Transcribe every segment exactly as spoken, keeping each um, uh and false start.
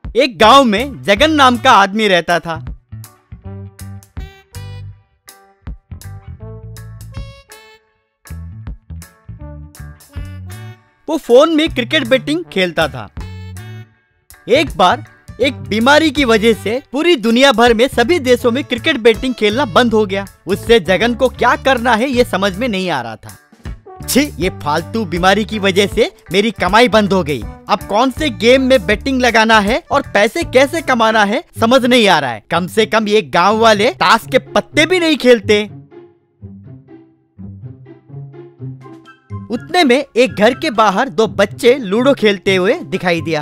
एक गांव में जगन नाम का आदमी रहता था। वो फोन में क्रिकेट बैटिंग खेलता था। एक बार एक बीमारी की वजह से पूरी दुनिया भर में सभी देशों में क्रिकेट बैटिंग खेलना बंद हो गया। उससे जगन को क्या करना है ये समझ में नहीं आ रहा था। छी, ये फालतू बीमारी की वजह से मेरी कमाई बंद हो गई। अब कौन से गेम में बैटिंग लगाना है और पैसे कैसे कमाना है समझ नहीं आ रहा है। कम से कम ये गांव वाले ताश के पत्ते भी नहीं खेलते। उतने में एक घर के बाहर दो बच्चे लूडो खेलते हुए दिखाई दिया।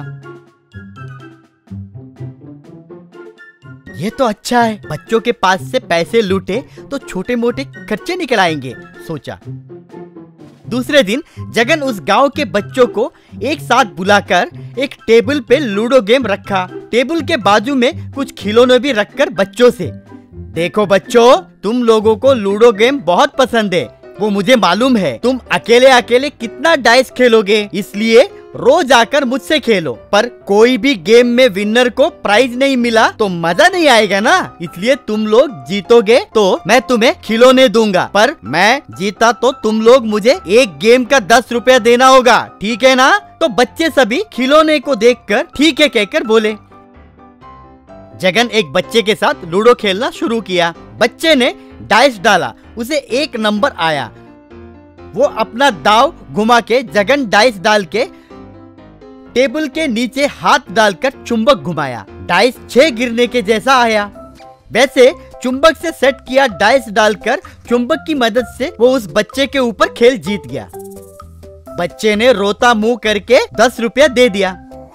ये तो अच्छा है, बच्चों के पास से पैसे लूटे तो छोटे मोटे खर्चे निकल आएंगे, सोचा। दूसरे दिन जगन उस गांव के बच्चों को एक साथ बुलाकर एक टेबल पे लूडो गेम रखा। टेबल के बाजू में कुछ खिलौने भी रखकर बच्चों से, देखो बच्चों, तुम लोगों को लूडो गेम बहुत पसंद है, वो मुझे मालूम है। तुम अकेले अकेले कितना डाइस खेलोगे, इसलिए रोज आकर मुझसे खेलो। पर कोई भी गेम में विनर को प्राइज नहीं मिला तो मजा नहीं आएगा ना। इसलिए तुम लोग जीतोगे तो मैं तुम्हें खिलौने दूंगा, पर मैं जीता तो तुम लोग मुझे एक गेम का दस रुपया देना होगा, ठीक है ना? तो बच्चे सभी खिलौने को देखकर ठीक है कहकर बोले। जगन एक बच्चे के साथ लूडो खेलना शुरू किया। बच्चे ने डाइस डाला, उसे एक नंबर आया। वो अपना दाव घुमा के जगन डाइस डाल के टेबल के नीचे हाथ डालकर चुंबक घुमाया। डाइस छह गिरने के जैसा आया। वैसे चुंबक से सेट किया डाइस डालकर चुंबक की मदद से वो उस बच्चे के ऊपर खेल जीत गया। बच्चे ने रोता मुंह करके दस रुपया दे दिया।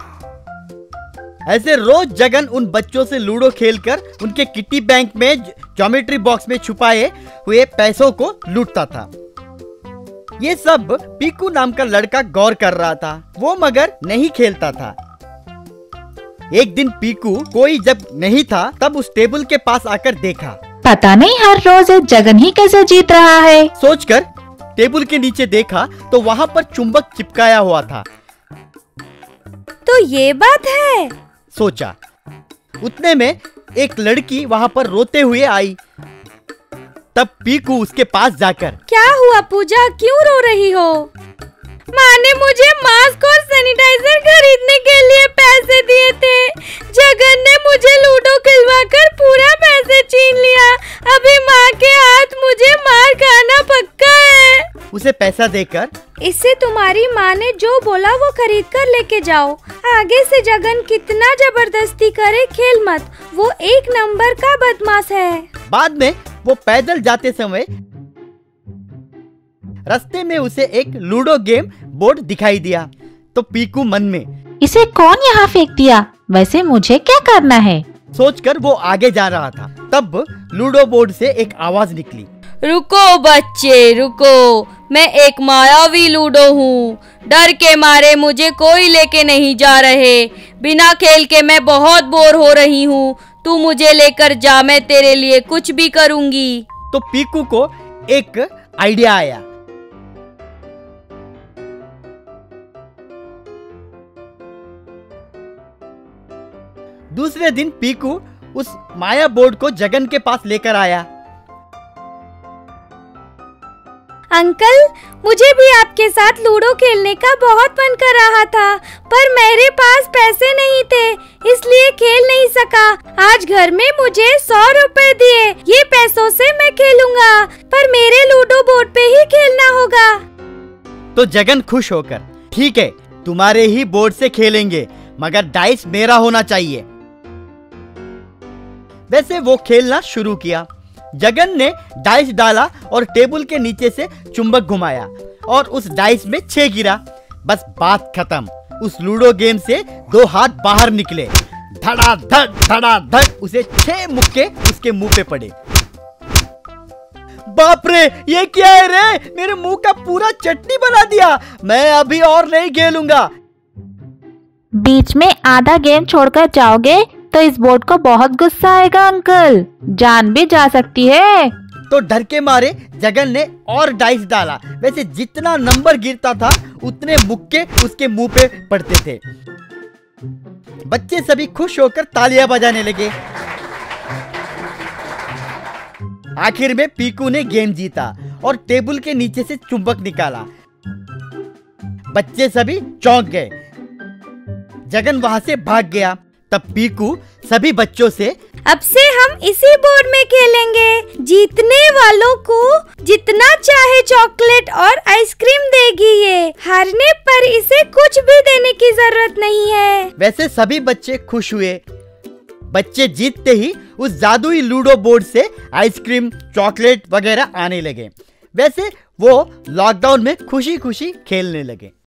ऐसे रोज जगन उन बच्चों से लूडो खेलकर उनके किटी बैंक में ज्योमेट्री बॉक्स में छुपाए हुए पैसों को लूटता था। ये सब पीकू नाम का लड़का गौर कर रहा था। वो मगर नहीं खेलता था। एक दिन पीकू कोई जब नहीं था तब उस टेबल के पास आकर देखा। पता नहीं हर रोज जगन ही कैसे जीत रहा है। सोचकर टेबल के नीचे देखा तो वहाँ पर चुंबक चिपकाया हुआ था। तो ये बात है, सोचा। उतने में एक लड़की वहाँ पर रोते हुए आई। तब पीकू उसके पास जाकर, क्या हुआ पूजा, क्यों रो रही हो? माँ ने मुझे मास्क और सैनिटाइजर खरीदने के लिए पैसे दिए थे। जगन ने मुझे लूडो खिलवाकर पूरा पैसे छीन लिया। अभी माँ के हाथ मुझे मार खाना पक्का है। उसे पैसा देकर, इससे तुम्हारी माँ ने जो बोला वो खरीद कर लेके जाओ। आगे से जगन कितना जबरदस्ती करे खेल मत, वो एक नंबर का बदमाश है। बाद में वो पैदल जाते समय रास्ते में उसे एक लूडो गेम बोर्ड दिखाई दिया। तो पीकू मन में, इसे कौन यहाँ फेंक दिया, वैसे मुझे क्या करना है, सोचकर वो आगे जा रहा था। तब लूडो बोर्ड से एक आवाज निकली, रुको बच्चे रुको, मैं एक मायावी लूडो हूँ। डर के मारे मुझे कोई लेके नहीं जा रहे। बिना खेल के मैं बहुत बोर हो रही हूँ। तू मुझे लेकर जा, मैं तेरे लिए कुछ भी करूँगी। तो पीकू को एक आइडिया आया। दूसरे दिन पीकू उस माया बोर्ड को जगन के पास लेकर आया। अंकल, मुझे भी आपके साथ लूडो खेलने का बहुत मन कर रहा था, पर मेरे पास पैसे नहीं थे, इसलिए खेल नहीं सका। आज घर में मुझे सौ रुपए दिए, ये पैसों से मैं खेलूंगा, पर मेरे लूडो बोर्ड पे ही खेलना होगा। तो जगन खुश होकर, ठीक है, तुम्हारे ही बोर्ड से खेलेंगे, मगर डाइस मेरा होना चाहिए। वैसे वो खेलना शुरू किया। जगन ने डाइस डाला और टेबल के नीचे से चुंबक घुमाया और उस डाइस में छह गिरा। बस बात खत्म। उस लूडो गेम से दो हाथ बाहर निकले। धड़ाधड़ धड़ाधड़ उसे छह मुक्के उसके मुंह पे पड़े। बाप रे, ये क्या है रे, मेरे मुंह का पूरा चटनी बना दिया। मैं अभी और नहीं खेलूंगा। बीच में आधा गेम छोड़कर जाओगे तो इस बोर्ड को बहुत गुस्सा आएगा अंकल, जान भी जा सकती है। तो डर के मारे जगन ने और डाइस डाला। वैसे जितना नंबर गिरता था उतने मुक्के उसके मुंह पे पड़ते थे। बच्चे सभी खुश होकर तालियां बजाने लगे। आखिर में पीकू ने गेम जीता और टेबल के नीचे से चुंबक निकाला। बच्चे सभी चौंक गए। जगन वहां से भाग गया। तब पीकू सभी बच्चों से, अब से हम इसी बोर्ड में खेलेंगे। जीतने वालों को जितना चाहे चॉकलेट और आइसक्रीम देगी ये। हारने पर इसे कुछ भी देने की जरूरत नहीं है। वैसे सभी बच्चे खुश हुए। बच्चे जीतते ही उस जादुई लूडो बोर्ड से आइसक्रीम, चॉकलेट वगैरह आने लगे। वैसे वो लॉकडाउन में खुशी खुशी खेलने लगे।